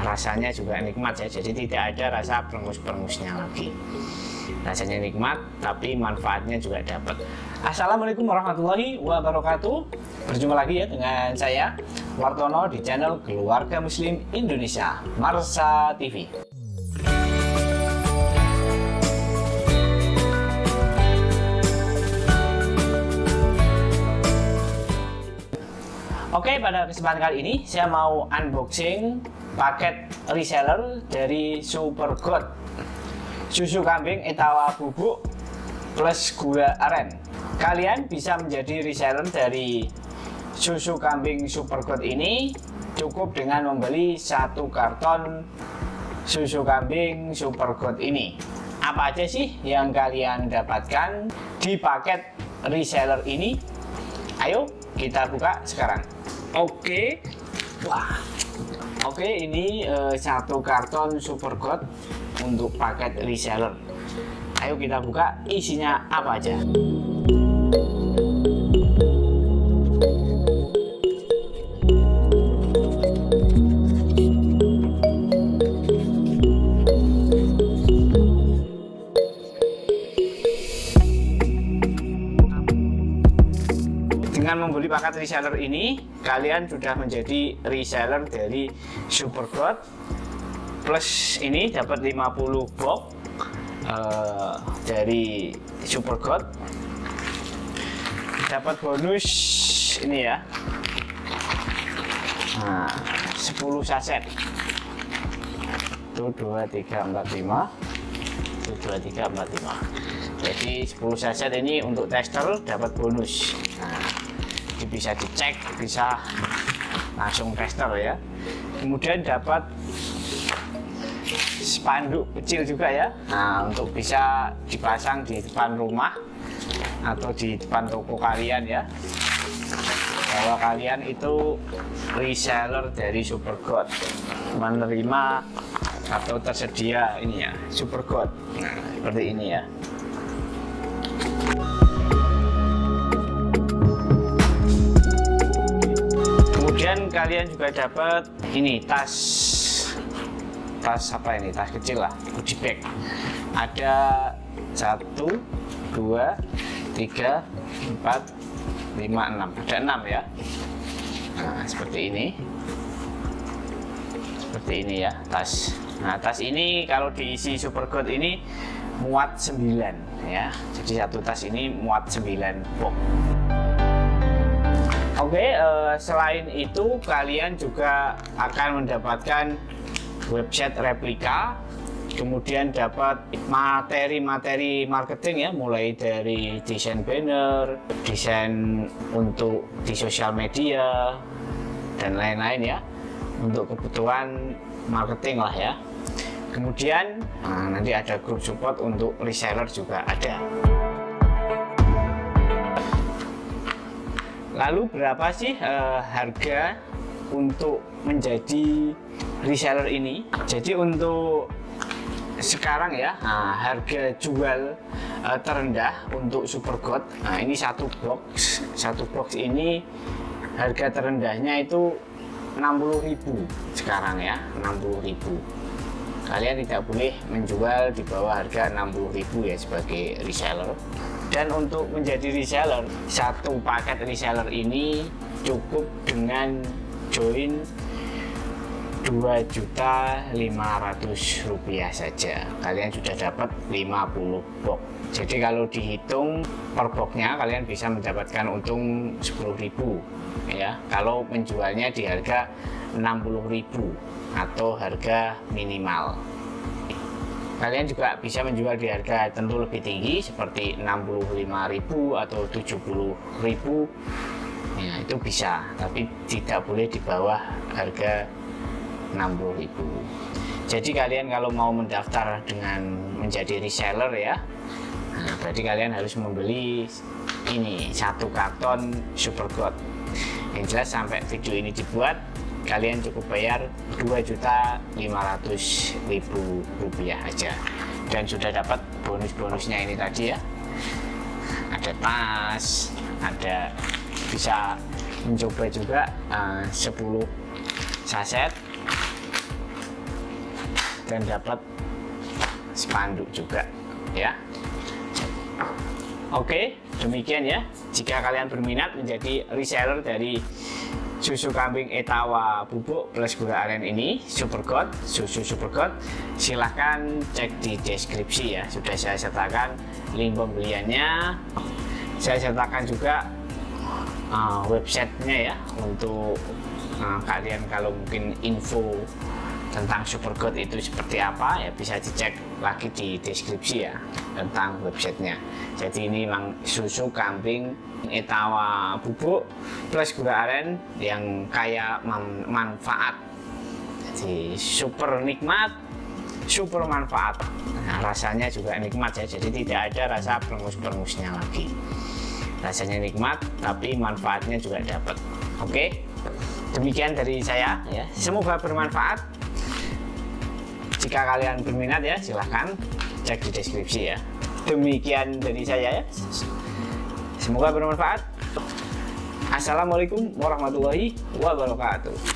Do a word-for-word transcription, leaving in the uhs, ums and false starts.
rasanya juga nikmat ya, jadi tidak ada rasa perengus-perengusnya lagi. Rasanya nikmat tapi manfaatnya juga dapat. Assalamualaikum warahmatullahi wabarakatuh. Berjumpa lagi ya dengan saya Wartono di channel Keluarga Muslim Indonesia Marsa T V. Oke, pada kesempatan kali ini saya mau unboxing paket reseller dari Supergoat susu kambing etawa bubuk plus gula aren. Kalian bisa menjadi reseller dari susu kambing Supergoat ini cukup dengan membeli satu karton susu kambing Supergoat ini. Apa aja sih yang kalian dapatkan di paket reseller ini? Ayo kita buka sekarang. Oke, wah, oke ini uh, satu karton Supergoat untuk paket reseller. Ayo kita buka isinya apa aja. Dengan membeli paket reseller ini, kalian sudah menjadi reseller dari Supergoat. Plus ini dapat lima puluh box uh, dari Supergoat. Dapat bonus ini ya. Nah, sepuluh saset. Itu dua, tiga, empat, lima. Itu dua, tiga, empat, lima. Jadi sepuluh saset ini untuk tester dapat bonus. Nah, bisa dicek, bisa langsung tester ya. Kemudian dapat spanduk kecil juga ya. Nah, untuk bisa dipasang di depan rumah atau di depan toko kalian ya, bahwa kalian itu reseller dari Supergoat, menerima atau tersedia ini ya Supergoat. Nah, seperti ini ya. Kemudian kalian juga dapat ini tas, tas apa ini, tas kecil lah, goodie bag. Ada satu, dua, tiga, empat, lima, enam. Ada enam ya. Nah, seperti ini, seperti ini ya tas. Nah, tas ini kalau diisi Supergoat ini muat sembilan ya. Jadi satu tas ini muat sembilan box. Oke, uh, selain itu kalian juga akan mendapatkan website replika, kemudian dapat materi-materi marketing ya, mulai dari desain banner, desain untuk di sosial media, dan lain-lain ya, untuk kebutuhan marketing lah ya. Kemudian nah, nanti ada grup support untuk reseller juga ada. Lalu berapa sih uh, harga untuk menjadi reseller ini? Jadi untuk sekarang ya, nah, harga jual uh, terendah untuk Supergoat. Nah, ini satu box, satu box ini harga terendahnya itu enam puluh ribu sekarang ya, enam puluh ribu. Kalian tidak boleh menjual di bawah harga enam puluh ribu ya sebagai reseller. Dan untuk menjadi reseller, satu paket reseller ini cukup dengan join dua juta lima ratus rupiah saja. Kalian sudah dapat lima puluh box. Jadi kalau dihitung per boxnya kalian bisa mendapatkan untung sepuluh ribu ya. Kalau menjualnya di harga enam puluh ribu atau harga minimal. Kalian juga bisa menjual di harga tentu lebih tinggi seperti enam puluh lima ribu atau tujuh puluh ribu. Ya, itu bisa, tapi tidak boleh di bawah harga enam puluh ribu. Jadi kalian kalau mau mendaftar dengan menjadi reseller ya, nah, berarti kalian harus membeli ini satu karton Supergoat. Yang jelas sampai video ini dibuat, kalian cukup bayar dua juta lima ratus ribu rupiah aja dan sudah dapat bonus-bonusnya ini tadi ya. Ada tas, ada bisa mencoba juga uh, sepuluh saset dan dapat spanduk juga ya. Oke, demikian ya. Jika kalian berminat menjadi reseller dari susu kambing Etawa bubuk plus gula aren ini, Supergold, susu Supergold, silahkan cek di deskripsi ya. Sudah saya sertakan link pembeliannya. Saya sertakan juga uh, websitenya ya, untuk uh, kalian kalau mungkin info tentang Supergold itu seperti apa ya, bisa dicek lagi di deskripsi ya tentang websitenya. Jadi ini memang susu kambing Etawa bubuk plus gula aren yang kaya man manfaat. Jadi super nikmat, super manfaat. Nah, rasanya juga nikmat ya, jadi tidak ada rasa perengus-perengusnya lagi. Rasanya nikmat tapi manfaatnya juga dapat. Oke, demikian dari saya ya, semoga bermanfaat. Jika kalian berminat ya, silahkan cek di deskripsi ya. Demikian dari saya ya, semoga bermanfaat. Assalamualaikum warahmatullahi wabarakatuh.